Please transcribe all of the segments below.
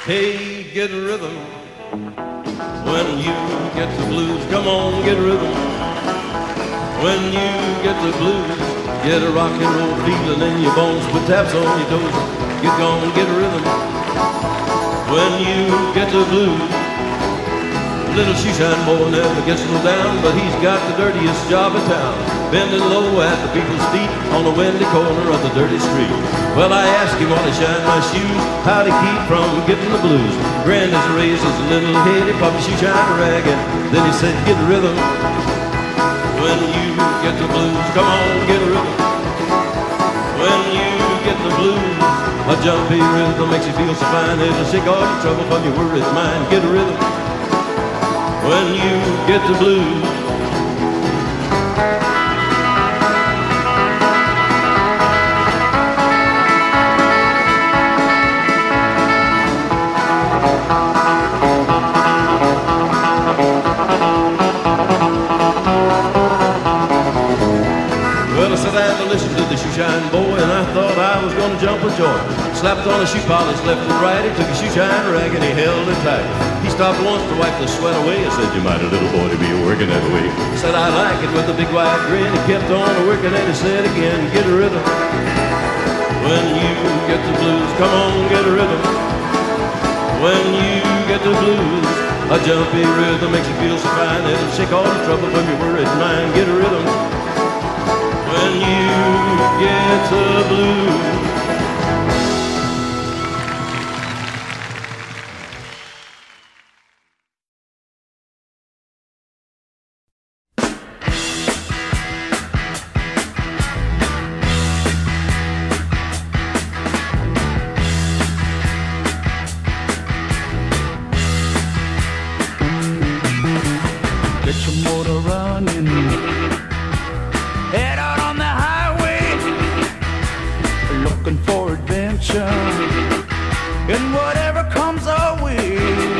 Hey, get rhythm when you get the blues. Come on, get rhythm when you get the blues. Get a rock and roll feeling in your bones. Put taps on your toes. Get gone, get rhythm when you get the blues. Little shoeshine boy never gets no down, but he's got the dirtiest job in town, bending low at the people's feet on the windy corner of the dirty street. Well, I asked him while he shined my shoes how to keep from getting the blues. Grinned as he raised his little head, he popped his shoeshine rag, and then he said, get rhythm when you get the blues. Come on, get rhythm when you get the blues. A jumpy rhythm makes you feel so fine, it'll shake all your trouble from your worried mind. Get a rhythm when you get the blues. Well, I sat down to listen to the shoeshine boy, and I thought I was gonna jump with joy. Slapped on a shoe polish left and right, he took a shoeshine rag and he held it tight. He stopped once to wipe the sweat away and said, you mighty little boy to be working that way. Said, I like it, with a big wide grin. He kept on working and he said again, get a rhythm when you get the blues. Come on, get a rhythm when you get the blues. A jumpy rhythm makes you feel so fine, it'll shake all the trouble from your worried mind. Get a rhythm when you get the blues. Get your motor running, head out on the highway, looking for adventure and whatever comes our way.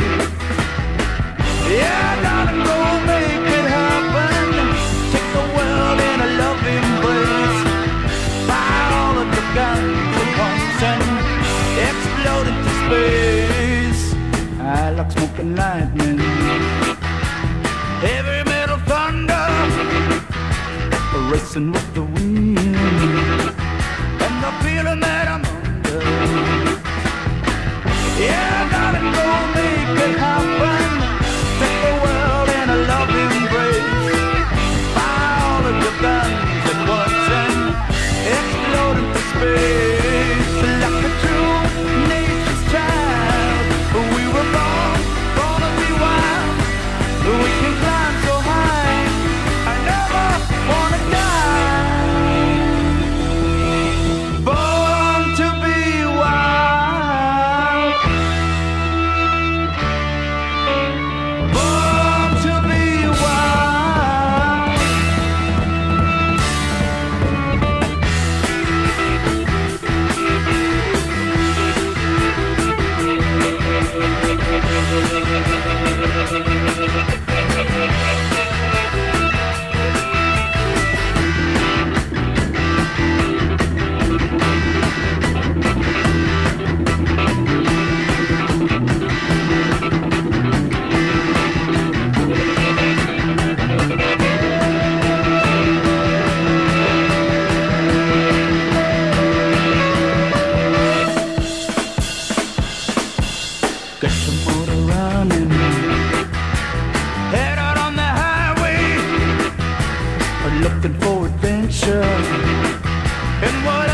Yeah, darling, go make it happen. Take the world in a loving embrace. Fire all of the guns at once and explode into space. I like smoking lightning, heavy metal thunder, racing with the wind, and the feeling that I'm under. Yeah, darling, go make it happen. Take the world in a loving embrace. Fire all of your guns at once and explode into space. Like a true nature's child, we were born to be wild. We can climb so high, I never wanna die. Born to be wild, born to be wild. Get your motor running, head out on the highway, looking for adventure and what